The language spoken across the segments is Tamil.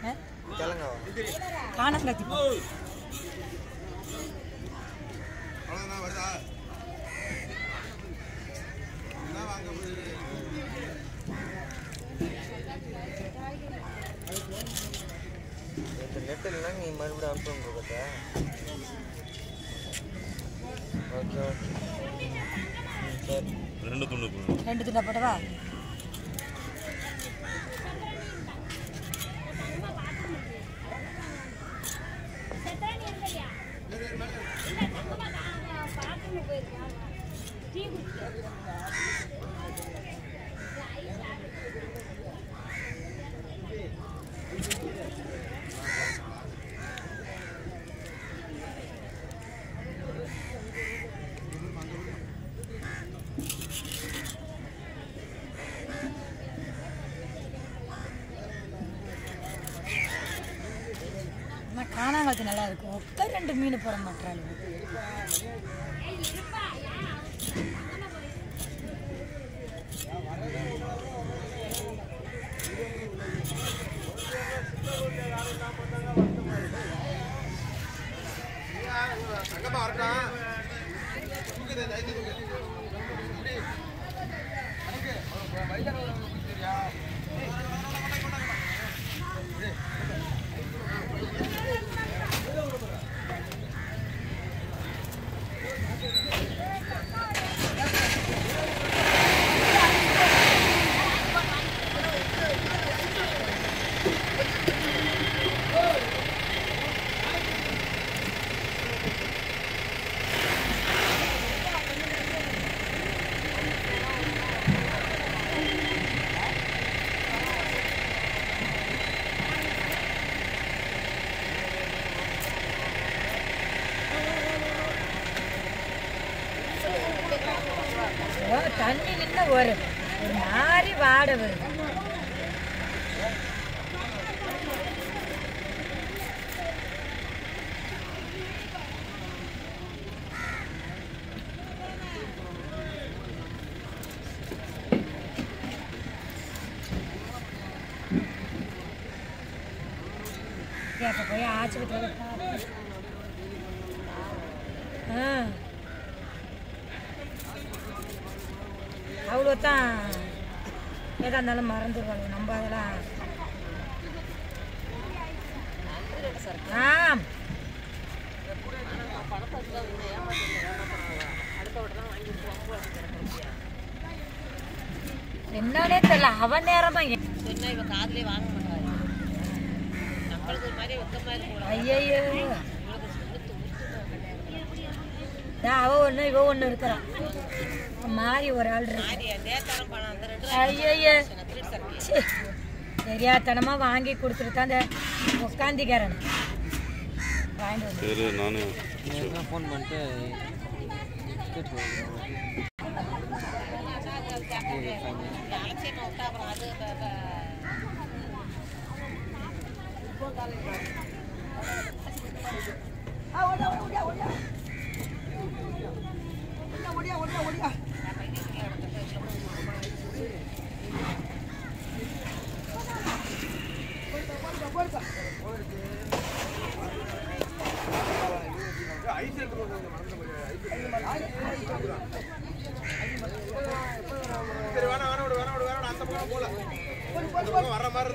காணங்காத்தி நெட்டில் நீ மறுபடியும் அனுப்புங்க ஓகே சரி ரெண்டு துண்டா போட்டவா காணாங்கத்து நல்லா இருக்கும் ஒக்க ரெண்டு மீன் போட மாட்டாங்க தண்ணி நின்று வரும் ஒரு மாதிரி வாட வரும் அப்ப போய் ஆஸ்பத்திரி அவ்வளோதான் எதா இருந்தாலும் மறந்துடுவாங்க நம்ம அதெல்லாம் என்னன்னே தெரியல அவன் நேரம் தான் காதலே வாங்க மாட்டாங்க ஐயோ அவ ஒண்ணு இவ ஒண்ணு இருக்கிறான் மாறி ஒரு ஆள் ஐயோ தெரியாதனமா வாங்கி கொடுத்துட்டு அந்த உட்காந்திக்காரன் வாங்கிட்டு வந்து ஃபோன் பண்ணிட்டு வர மாதிரி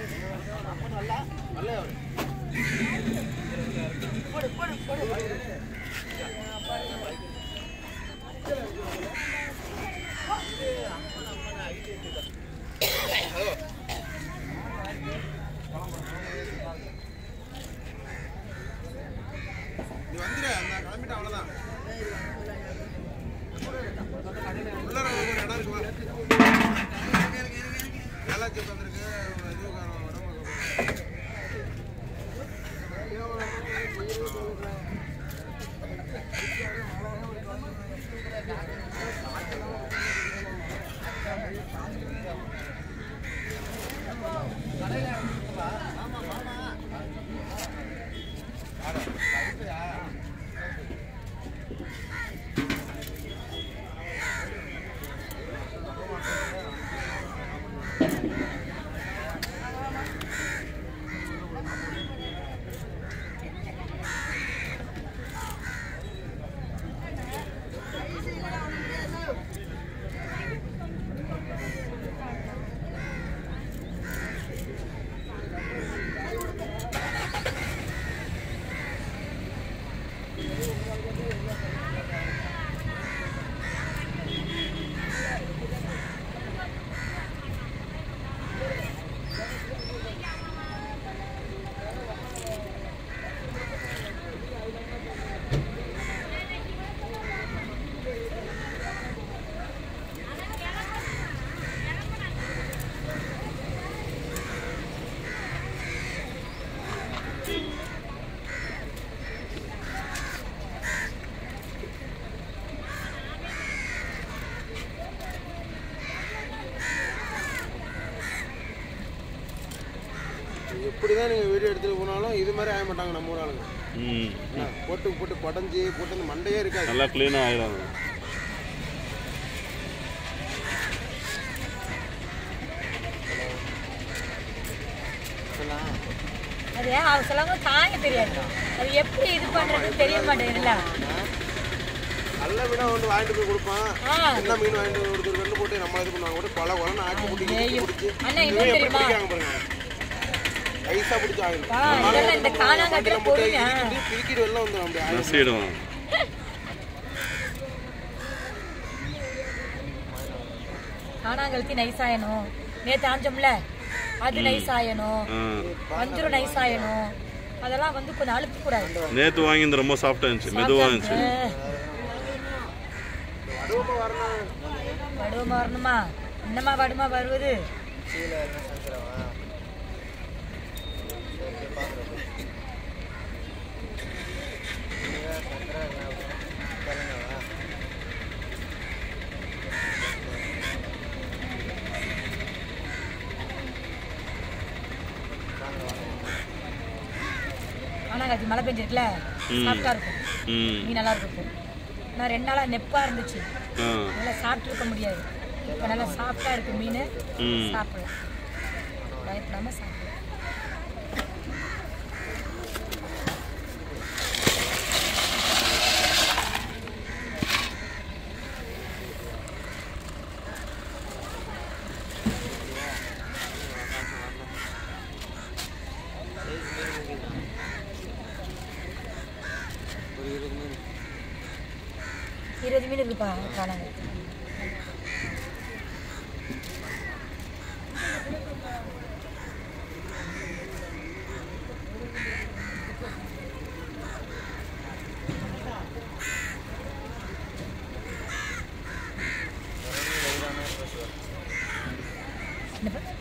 வந்துரு கிளம்பிட்டு அவ்வளவுதான் உள்ள ஒரு இடம் இருக்கு வேலை வந்திருக்கு எப்படிதான் நீங்க வீடியோ எடுத்துட்டு போனாலும் இது மாதிரி ஆக மாட்டாங்க நம்ம ஊர் ஆளுங்க. போட்டு போட்டு குடஞ்சி போட்டு அந்த மண்டையே இருக்காது. நல்லா க்ளீனாக ஆகிடும். அது சிலவங்க காய தெரியாது. அது எப்படி இது பண்றதுன்னு தெரிய மாட்டேங்குதுல்ல. நல்ல மீனா வந்து வாங்கிட்டு போய் கொடுப்பான். என்ன மீன் வாங்கிட்டு கொடுத்துருக்கன்னு போட்டு நம்ம இது பண்ணுவாங்க. கூட கொலை கொலைன்னு ஆக்கி பிடிச்சி அண்ணா இன்னும் தெரியுமா ஐஸா பிடிச்சி ஆகிடும். இந்த காணாங்கட்டில போடுங்க பிரிக்கிட்டு எல்லாம் வந்து அப்படியே காணாங்கழுத்தி நைஸ் ஆயணும். நேற்று ஆஞ்சோம்ல அது நைஸ் ஆயணும். வஞ்சிரம் நைஸ் ஆயணும். அதெல்லாம் வந்து கொஞ்சம் அழுத்த கூடாது. நேற்று வாங்கி ரொம்ப சாஃப்டா இருந்துச்சு, மெதுவா இருந்துச்சு. வடுவமா வரணுமா? என்னமா வடுமா வருவது? காணாங்கழுத்தி மழை பெஞ்சிருக்குல, சாஃப்டா இருக்கும். மீன் நல்லா இருக்கும். நான் 2 நாளா நெப்பா இருந்துச்சு, நல்லா சாப்பிட்டு இருக்க முடியாது. இப்போ நல்லா சாஃப்டா இருக்கு மீன், சாப்பிடலாம், பயப்படாம சாப்பிடலாம். ஒரு 20 மீன் 20 மீன் இருக்குப்பா காணாங்கழுத்தி. என்னப்பா